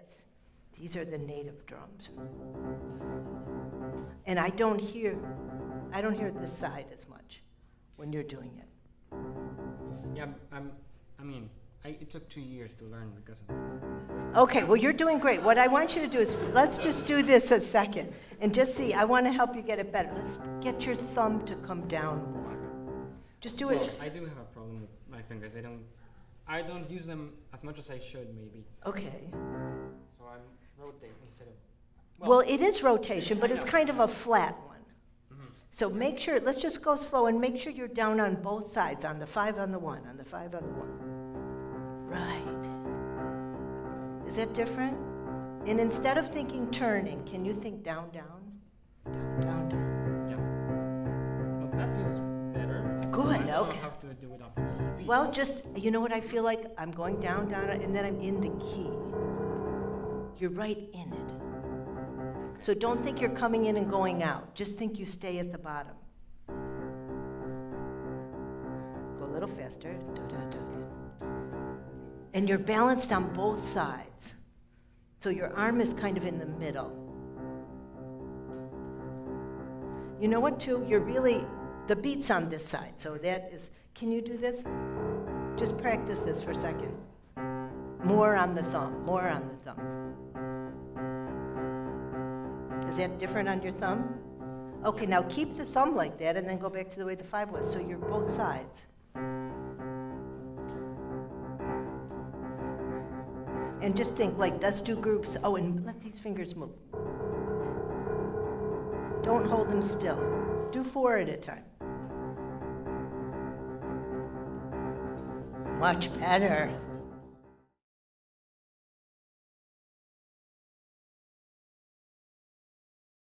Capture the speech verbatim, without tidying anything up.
this. These are the native drums. And I don't hear, I don't hear this side as much when you're doing it. Yeah, I'm, I mean, I, it took two years to learn because of that. Okay, well, you're doing great. What I want you to do is, let's just do this a second and just see. I want to help you get it better. Let's get your thumb to come down more. Just do well, it. I do have a problem with my fingers. I don't, I don't use them as much as I should, maybe. Okay. So I'm rotating instead of. Well, well it is rotation, but it's kind of a flat one. Mm-hmm. So make sure, let's just go slow and make sure you're down on both sides, on the five, on the one, on the five, on the one. Right. Is that different? And instead of thinking turning, can you think down, down? Down, down, down. Yeah. Well, that feels better. Good, I don't okay. know how to do it up to speed. Well, just, you know what I feel like? I'm going down, down, and then I'm in the key. You're right in it. So don't think you're coming in and going out. Just think you stay at the bottom. Go a little faster. Da, da, da. And you're balanced on both sides. So your arm is kind of in the middle. You know what, too? You're really, the beat's on this side. So that is, can you do this? Just practice this for a second. More on the thumb, more on the thumb. Is that different on your thumb? Okay, now keep the thumb like that and then go back to the way the five was. So you're both sides. And just think, like, let's do groups. Oh, and let these fingers move. Don't hold them still. Do four at a time. Much better.